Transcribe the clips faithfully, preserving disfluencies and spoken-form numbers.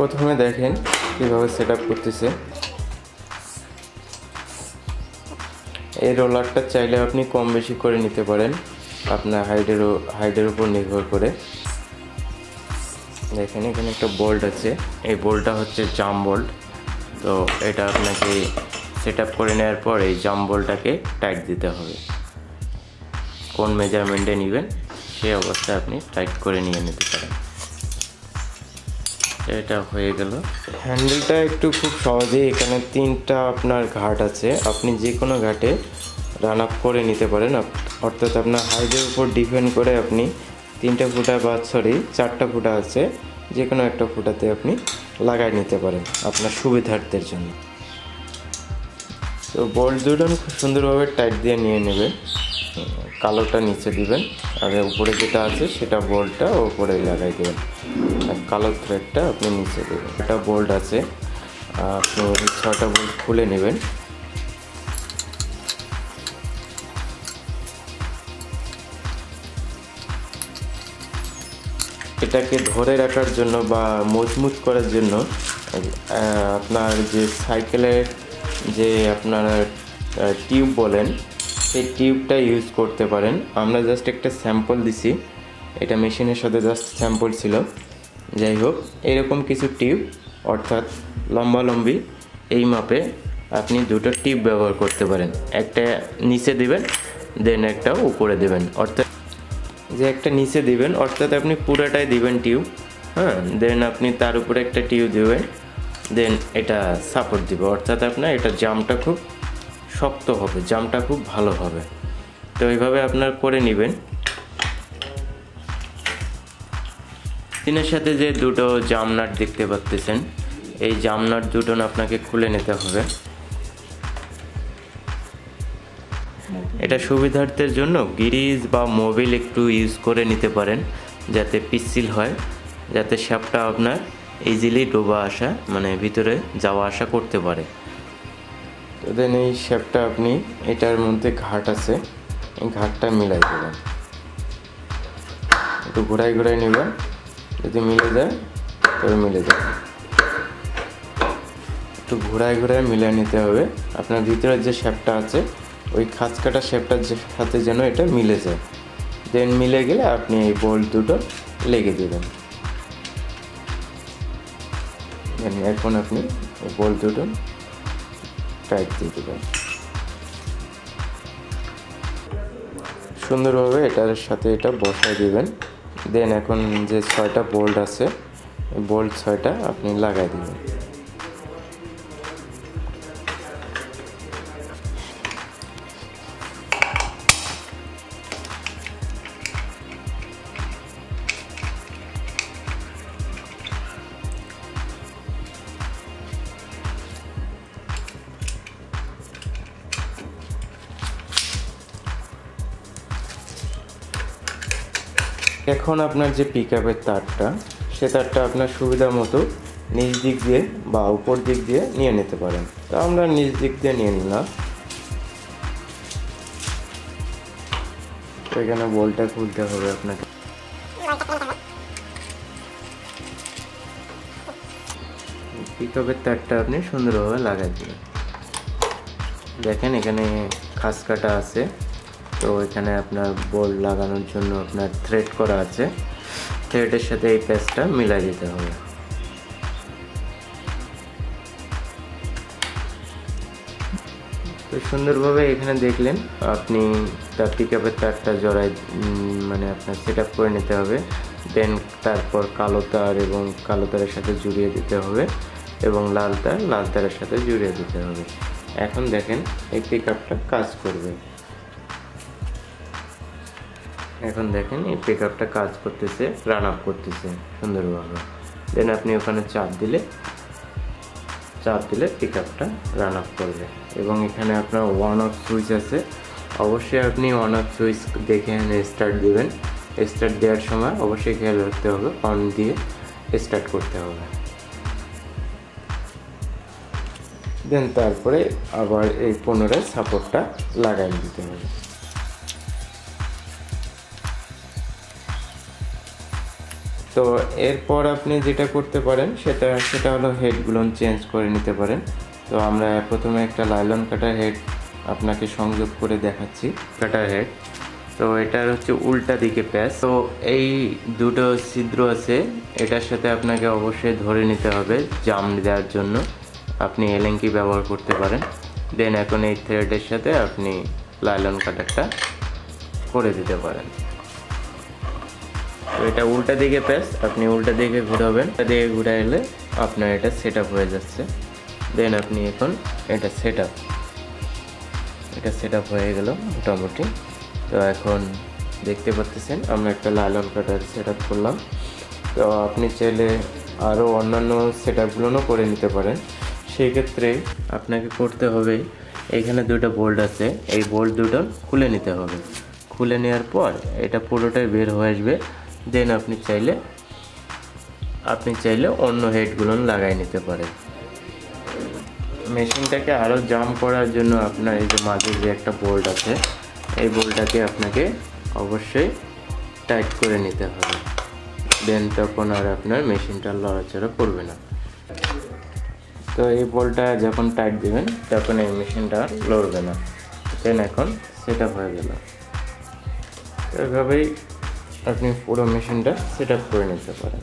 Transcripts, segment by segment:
প্রথমে দেখেন কীভাবে সেট আপ করতেছে। এই রোলারটা চাইলে আপনি কম বেশি করে নিতে পারেন আপনার হাইটের হাইটের উপর নির্ভর করে। দেখেন এখানে একটা বোল্ট আছে, এই বোল্টটা হচ্ছে জাম বোল্ট। তো এটা আপনাকে সেট আপ করে নেওয়ার পর এই জাম বোল্টটাকে টাইট দিতে হবে। কোন মেজারমেন্টে নেবেন সেই অবস্থায় আপনি টাইট করে নিয়ে নিতে পারেন। এটা হয়ে গেল। হ্যান্ডেলটা একটু খুব সহজেই, এখানে তিনটা আপনার ঘাট আছে, আপনি যে কোনো ঘাটে রান আপ করে নিতে পারেন। অর্থাৎ আপনার হাইটের উপর ডিপেন্ড করে আপনি তিনটা ফুটা বা সরি চারটা ফুটা আছে, যে কোনো একটা ফুটাতে আপনি লাগাই নিতে পারেন আপনার সুবিধার্থের জন্য। তো বোল্ট দুটো খুব সুন্দরভাবে টাইট দিয়ে নিয়ে নেবেন। কালোটা নিচে দিবেন আর উপরে যেটা আছে সেটা বোল্টটা উপরে লাগাই দেবেন, আর কালো থ্রেডটা আপনি নিচে দেবেন। একটা বোল্ট আছে, আপনি ছটা বোল্ট খুলে নেবেন। এটাকে ধরে রাখার জন্য বা মজবুত করার জন্য আপনার যে সাইকেলের যে আপনার টিউব বলেন সেই টিউবটা ইউজ করতে পারেন। আমরা জাস্ট একটা স্যাম্পল দিছি, এটা মেশিনের সাথে জাস্ট স্যাম্পল ছিল। যাই হোক, এরকম কিছু টিউব অর্থাৎ লম্বালম্বি এই মাপে আপনি দুটো টিউব ব্যবহার করতে পারেন। একটা নিচে দিবেন, দেন একটা উপরে দেবেন। অর্থাৎ যে একটা নিচে দিবেন অর্থাৎ আপনি পুরাটাই দিবেন টিউব, হ্যাঁ, দেন আপনি তার উপরে একটা টিউব দিবেন, দেন এটা সাপোর্ট দিবে। অর্থাৎ আপনার এটা জামটা খুব শক্ত হবে, জামটা খুব ভালো হবে। তো এইভাবে আপনার করে নেবেন। তিনের সাথে যে দুটো জাম নাট দেখতে পাচ্ছেন, এই জাম নাট দুটো আপনাকে খুলে নিতে হবে। এটা সুবিধার্থের জন্য গিরিজ বা মোবিল একটু ইউজ করে নিতে পারেন, যাতে পিচ্ছিল হয়, যাতে শ্যাপটা আপনার ইজিলি ডোবা আসা মানে ভিতরে যাওয়া আসা করতে পারে। তো দেন এই শ্যাপটা আপনি এটার মধ্যে ঘাট আছে, এই ঘাটটা মিলাই দেবেন, একটু ঘোরাই ঘোরাই নেবেন। যদি মিলে যায় তবে মিলে যাবে, একটু ঘোরাই ঘোরাই মিলিয়ে নিতে হবে। আপনার ভিতরের যে শ্যাপটা আছে ওই খাঁজ কাটা শেপটার সাথে যেন এটা মিলে যায়। দেন মিলে গেলে আপনি এই বোল্ট দুটো লেগে দেবেন। এখন আপনি এই বোল্ট দুটো টাইট দিয়ে দেবেন সুন্দরভাবে, এটার সাথে এটা বসায় দিবেন। দেন এখন যে ছয়টা বোল্ট আছে এই বোল্ট ছয়টা আপনি লাগাই দিবেন। এখন আপনার যে পিকআপের তারটা, সে তারটা আপনার সুবিধা মতো নিচ দিক দিয়ে বা উপর দিক দিয়ে নিয়ে নিতে পারেন। তো আমরা নিচ দিক দিয়ে নিয়ে নিলাম। তো এখানে বলটা খুলতে হবে আপনাকে। পিকআপের তারটা আপনি সুন্দরভাবে লাগাই দিবেন। দেখেন এখানে খাস কাটা আছে, তো এখানে আপনার বোল্ট লাগানোর জন্য আপনার থ্রেড করা আছে, থ্রেডের সাথে এই প্যাচটা মিলাই দিতে হবে। তো সুন্দরভাবে এখানে দেখলেন আপনি তার পিকআপের তারটা জড়াই মানে আপনার সেট আপ করে নিতে হবে। দেন তারপর কালো তার এবং কালো তারের সাথে জুড়িয়ে দিতে হবে এবং লাল তার লাল তারের সাথে জুড়িয়ে দিতে হবে। এখন দেখেন এই পিকআপটা কাজ করবে। এখন দেখেন এই পিকআপটা কাজ করতেছে, রান আপ করতেছে সুন্দরভাবে। দেন আপনি ওখানে চাপ দিলে চাপ দিলে পিকআপটা রান আপ করবে। এবং এখানে আপনার ওয়ান অফ সুইচ আছে, অবশ্যই আপনি ওয়ান অফ সুইচ দেখে স্টার্ট দিবেন। স্টার্ট দেওয়ার সময় অবশ্যই খেয়াল রাখতে হবে অন দিয়ে স্টার্ট করতে হবে। দেন তারপরে আবার এই পুনরায় সাপোর্টটা লাগাই দিতে হবে। তো তো এরপর আপনি যেটা করতে পারেন সেটা সেটা হলো হেডগুলো চেঞ্জ করে নিতে পারেন। তো আমরা প্রথমে একটা লাইলন কাটার হেড আপনাকে সংযোগ করে দেখাচ্ছি। কাটার হেড তো এটার হচ্ছে উল্টা দিকে প্যাচ। তো এই দুটো ছিদ্র আছে, এটার সাথে আপনাকে অবশ্যই ধরে নিতে হবে জাম দেওয়ার জন্য। আপনি এলেঙ্কি ব্যবহার করতে পারেন। দেন এখন এই থ্রেডের সাথে আপনি লাইলন কাটারটা করে দিতে পারেন। তো এটা উল্টা দিকে প্যাচ, আপনি উল্টা দিকে ঘোরাবেন। উল্টা দিকে ঘুরাইলে আপনার এটা সেট আপ হয়ে যাচ্ছে। দেন আপনি এখন এটা সেট আপ এটা সেট আপ হয়ে গেল মোটামুটি। তো এখন দেখতে পাচ্ছেন আমরা একটা লাইলন কাটার সেট আপ করলাম। তো আপনি চাইলে আরও অন্যান্য সেট আপগুলোও করে নিতে পারেন। সেই ক্ষেত্রে আপনাকে করতে হবে, এইখানে দুটো বোল্ট আছে, এই বোল্ট দুটো খুলে নিতে হবে। খুলে নেওয়ার পর এটা পুরোটাই বের হয়ে আসবে। দেন আপনি চাইলে আপনি চাইলে অন্য হেডগুলো লাগাই নিতে পারেন। মেশিনটাকে আরও জাম করার জন্য আপনার এই যে মাঝে যে একটা বোল্ট আছে, এই বোল্টটাকে আপনাকে অবশ্যই টাইট করে নিতে হবে। দেন তখন আর আপনার মেশিনটা লড়াচড়া করবে না। তো এই বোল্টটা যখন টাইট দেবেন তখন এই মেশিনটা লড়বে না। দেন এখন সেট আপ হয়ে গেল। এভাবেই আপনি পুরো মেশিনটা সেট আপ করে নিতে পারেন।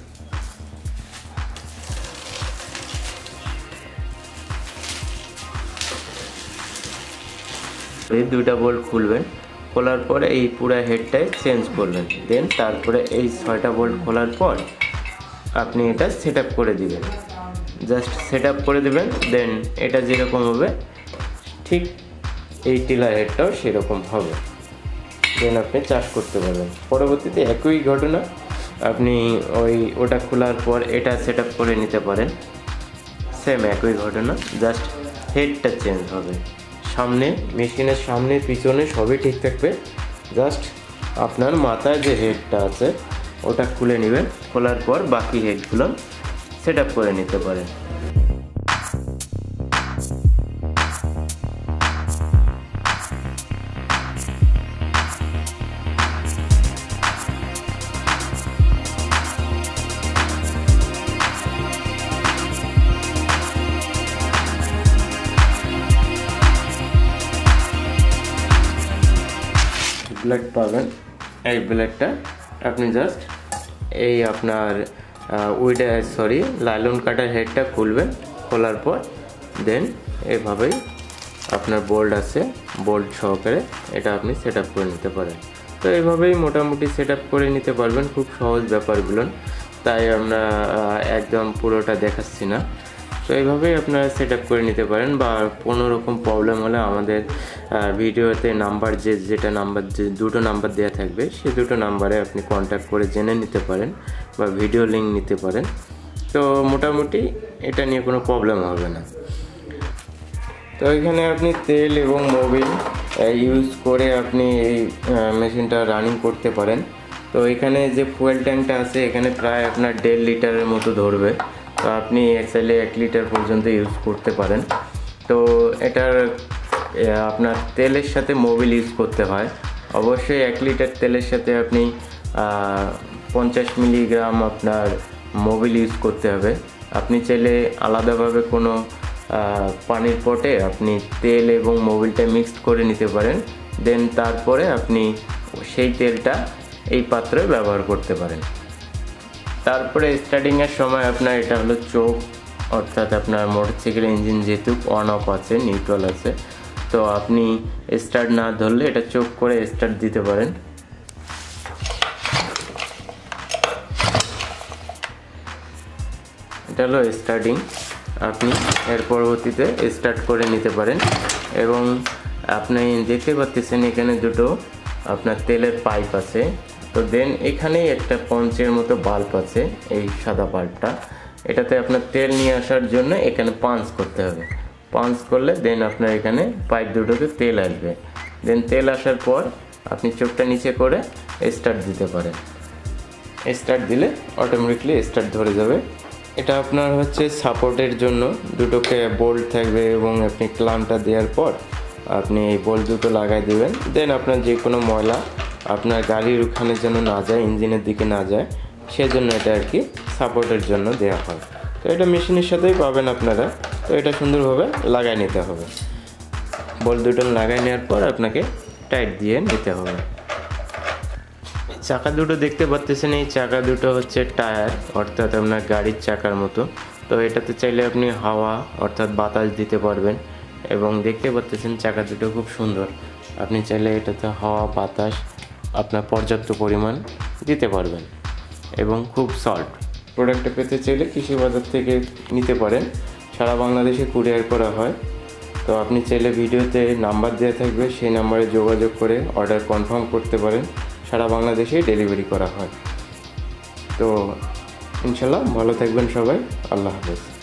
এই দুইটা বোল্ট খুলবেন, খোলার পরে এই পুরো হেডটাই চেঞ্জ করবেন। দেন তারপরে এই ছয়টা বোল্ট খোলার পর আপনি এটা সেট আপ করে দিবেন। জাস্ট সেট আপ করে দেবেন। দেন এটা যেরকম হবে ঠিক এই টিলার হেডটাও সেরকম হবে। দেন আপনি চাষ করতে পারবেন। পরবর্তীতে একই ঘটনা, আপনি ওই ওটা খোলার পর এটা সেট আপ করে নিতে পারেন। সেম একই ঘটনা, জাস্ট হেডটা চেঞ্জ হবে। সামনে মেশিনের সামনে পিছনে সবই ঠিক থাকবে, জাস্ট আপনার মাথায় যে হেডটা আছে ওটা খুলে নেবেন। খোলার পর বাকি হেডগুলো সেট আপ করে নিতে পারেন। ব্লেড পাবেন, এই ব্লেডটা আপনি জাস্ট এই আপনার উইডে সরি লাইলন কাটার হেডটা খুলবেন। খোলার পর দেন এভাবেই আপনার বোল্ট আছে, বোল্ট সহকারে এটা আপনি সেট আপ করে নিতে পারেন। তো এভাবেই মোটামুটি সেট আপ করে নিতে পারবেন। খুব সহজ ব্যাপারগুলো, তাই আমরা একদম পুরোটা দেখাচ্ছি না। তো এইভাবেই আপনারা সেট আপ করে নিতে পারেন। বা কোনো রকম প্রবলেম হলে আমাদের ভিডিওতে নাম্বার যে যেটা নাম্বার যে দুটো নাম্বার দেওয়া থাকবে সেই দুটো নাম্বারে আপনি কন্ট্যাক্ট করে জেনে নিতে পারেন বা ভিডিও লিঙ্ক নিতে পারেন। তো মোটামুটি এটা নিয়ে কোনো প্রবলেম হবে না। তো এখানে আপনি তেল এবং মোবিল ইউজ করে আপনি এই মেশিনটা রানিং করতে পারেন। তো এখানে যে ফুয়েল ট্যাঙ্কটা আছে এখানে প্রায় আপনার দেড় লিটারের মতো ধরবে। তো আপনি চাইলে এক লিটার পর্যন্ত ইউজ করতে পারেন। তো এটার আপনার তেলের সাথে মোবিল ইউজ করতে হয়। অবশ্যই এক লিটার তেলের সাথে আপনি পঞ্চাশ মিলিগ্রাম আপনার মোবিল ইউজ করতে হবে। আপনি চাইলে আলাদাভাবে কোনো পানির পটে আপনি তেল এবং মোবিলটা মিক্সড করে নিতে পারেন। দেন তারপরে আপনি সেই তেলটা এই পাত্রে ব্যবহার করতে পারেন। তারপরে স্টার্টিংয়ের সময় আপনার এটা হলো চোখ, অর্থাৎ আপনার মোটরসাইকেল ইঞ্জিন যেহেতু অন অফ আছে, নিউট্রাল আছে, তো আপনি স্টার্ট না ধরলে এটা চোখ করে স্টার্ট দিতে পারেন। এটা হলো স্টার্টিং, আপনি এর পরবর্তীতে স্টার্ট করে নিতে পারেন। এবং আপনি দেখতে পাচ্ছেন এখানে দুটো আপনার তেলের পাইপ আছে। তো দেন এখানেই একটা পঞ্চের মতো বাল্ব আছে, এই সাদা বাল্বটা, এটাতে আপনার তেল নিয়ে আসার জন্য এখানে পাঞ্চ করতে হবে। পাঞ্চ করলে দেন আপনার এখানে পাইপ দুটোতে তেল আসবে। দেন তেল আসার পর আপনি চোখটা নিচে করে স্টার্ট দিতে পারেন। স্টার্ট দিলে অটোমেটিকলি স্টার্ট ধরে যাবে। এটা আপনার হচ্ছে সাপোর্টের জন্য দুটোকে বোল্ট থাকবে এবং আপনি ক্লাম্পটা দেওয়ার পর আপনি এই বোল্ট দুটো লাগাই দেবেন। দেন আপনার যে কোনো ময়লা আপনার গাড়ির ওখানে যেন না যায়, ইঞ্জিনের দিকে না যায়, সেজন্য এটা আর কি সাপোর্টের জন্য দেওয়া হয়। তো এটা মেশিনের সাথেই পাবেন আপনারা। তো এটা সুন্দরভাবে লাগাই নিতে হবে। বল দুটো লাগাই নেওয়ার পর আপনাকে টাইট দিয়ে নিতে হবে। চাকা দুটো দেখতে পাচ্ছেন, এই চাকা দুটো হচ্ছে টায়ার, অর্থাৎ আপনার গাড়ির চাকার মতো। তো এটাতে চাইলে আপনি হাওয়া অর্থাৎ বাতাস দিতে পারবেন, এবং দেখতে পাচ্ছেন চাকা দুটো খুব সুন্দর। আপনি চাইলে এটাতে হাওয়া বাতাস আপনার পর্যাপ্ত পরিমাণ দিতে পারবেন, এবং খুব সল্ট। প্রোডাক্টটা পেতে চাইলে কৃষি বাজার থেকে নিতে পারেন, সারা বাংলাদেশে কুরিয়ার করা হয়। তো আপনি চাইলে ভিডিওতে নাম্বার দেওয়া থাকবে, সেই নাম্বারে যোগাযোগ করে অর্ডার কনফার্ম করতে পারেন। সারা বাংলাদেশেই ডেলিভারি করা হয়। তো ইনশাল্লাহ ভালো থাকবেন সবাই। আল্লাহ হাফেজ।